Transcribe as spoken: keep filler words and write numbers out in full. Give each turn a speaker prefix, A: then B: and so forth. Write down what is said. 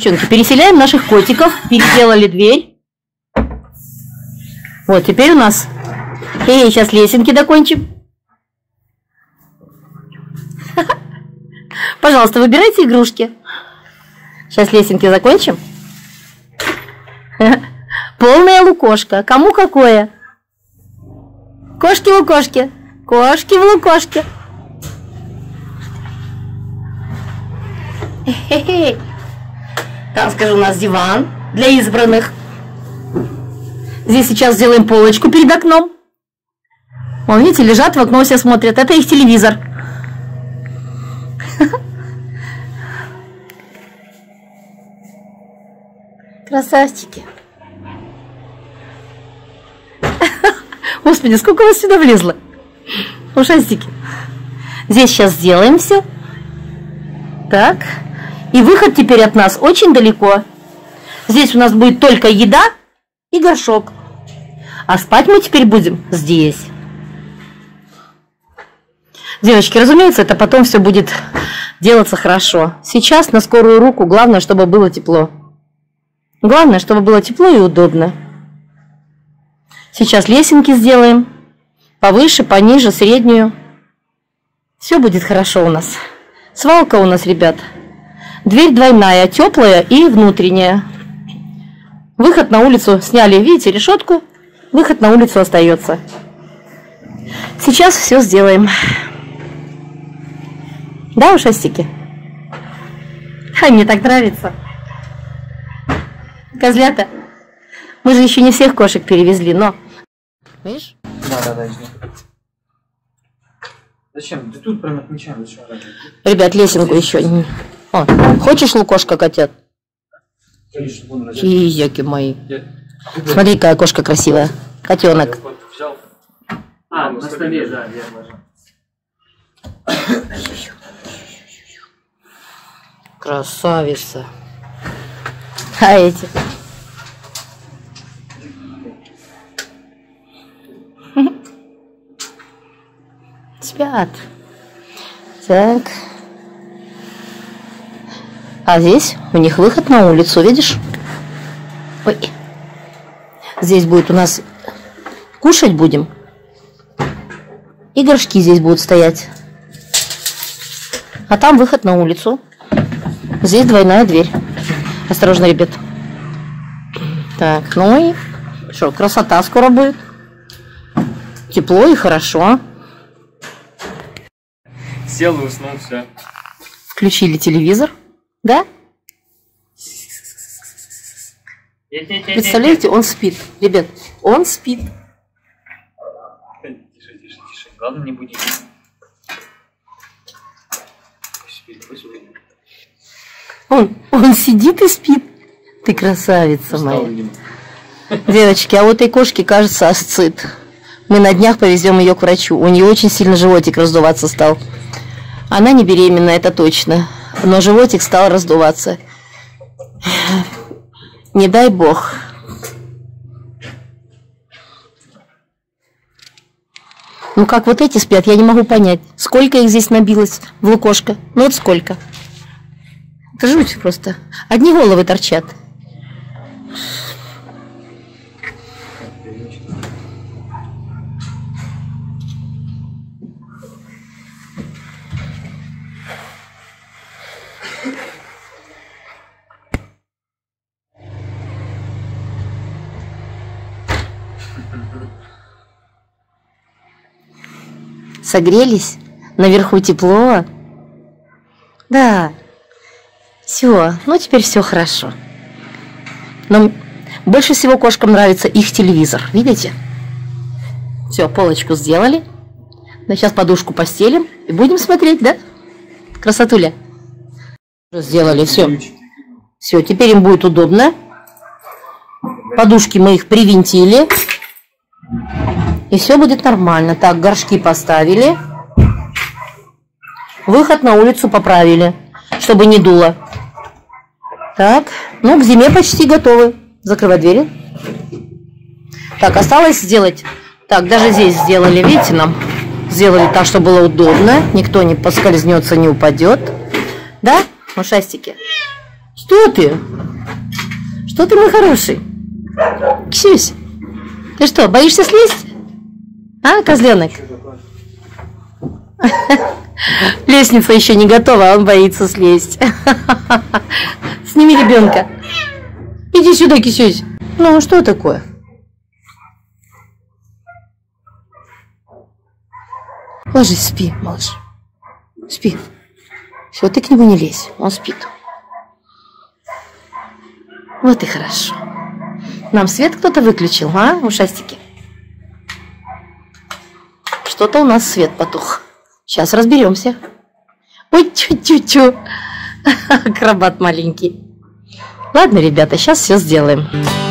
A: девчонки, переселяем наших котиков. Переделали дверь. Вот, теперь у нас... Эй, сейчас лесенки докончим. Пожалуйста, выбирайте игрушки. Сейчас лесенки закончим. Полная лукошка. Кому какое? Кошки в лукошке. Кошки в лукошке. Хе-хе-хе. Там, скажу, у нас диван для избранных. Здесь сейчас сделаем полочку перед окном. Вон, видите, лежат в окно, все смотрят. Это их телевизор. Красавчики. Господи, сколько у вас сюда влезло. Ушастики. Здесь сейчас сделаем все. Так. И выход теперь от нас очень далеко. Здесь у нас будет только еда и горшок. А спать мы теперь будем здесь. Девочки, разумеется, это потом все будет делаться хорошо. Сейчас на скорую руку главное, чтобы было тепло. Главное, чтобы было тепло и удобно. Сейчас лесенки сделаем. Повыше, пониже, среднюю. Все будет хорошо у нас. Свалка у нас, ребят. Дверь двойная, теплая и внутренняя. Выход на улицу сняли, видите, решетку. Выход на улицу остается. Сейчас все сделаем. Да, ушастики? Ай, мне так нравится. Козлята. Мы же еще не всех кошек перевезли, но... Видишь?
B: Да, да, да. Зачем? Ты тут прям отмечаем, зачем?
A: Ребят, лесенку еще не... О, хочешь лукошка, котят? Кизяки мои. Смотри, какая кошка красивая. Котенок.
B: А, на столе, да, я вложил.
A: Красавица. А эти? Спят. Так. А здесь у них выход на улицу, видишь? Ой. Здесь будет у нас кушать будем. И горшки здесь будут стоять. А там выход на улицу. Здесь двойная дверь. Осторожно, ребят. Так, ну и что, красота скоро будет. Тепло и хорошо.
B: Сел и уснул, все.
A: Включили телевизор. Да? Представляете, он спит. Ребят, он спит.
B: Тише, тише, тише. Главное, не будить. Спит, пусть будет.
A: Он, он сидит и спит. Ты красавица моя. Девочки, а у этой кошки, кажется, асцит. Мы на днях повезем ее к врачу. У нее очень сильно животик раздуваться стал. Она не беременна, это точно. Но животик стал раздуваться. Не дай бог. Ну как вот эти спят, я не могу понять. Сколько их здесь набилось в лукошко? Ну вот сколько. Это жуть просто. Одни головы торчат. Согрелись? Наверху тепло? Да. Все, ну теперь все хорошо. Но больше всего кошкам нравится их телевизор. Видите? Все, полочку сделали. Да, сейчас подушку постелим и будем смотреть, да? Красотуля. Сделали, все. Все, теперь им будет удобно. Подушки мы их привинтили. И все будет нормально. Так, горшки поставили. Выход на улицу поправили, чтобы не дуло. Так, ну к зиме почти готовы. Закрывай двери. Так, осталось сделать. Так, даже здесь сделали, видите, нам сделали так, чтобы было удобно. Никто не поскользнется, не упадет. Да, ушастики? Что ты? Что ты, мой хороший? Ксюсь, ты что, боишься слезть? А, козленок? Лестница еще не готова, а он боится слезть. Сними ребенка. Иди сюда, Кисюсь. Ну, что такое? Ложись, спи, малыш. Спи. Все, ты к нему не лезь, он спит. Вот и хорошо. Нам свет кто-то выключил, а, ушастики? Что-то у нас свет потух. Сейчас разберемся. Ой, чу-чу-чу. Акробат маленький. Ладно, ребята, сейчас все сделаем.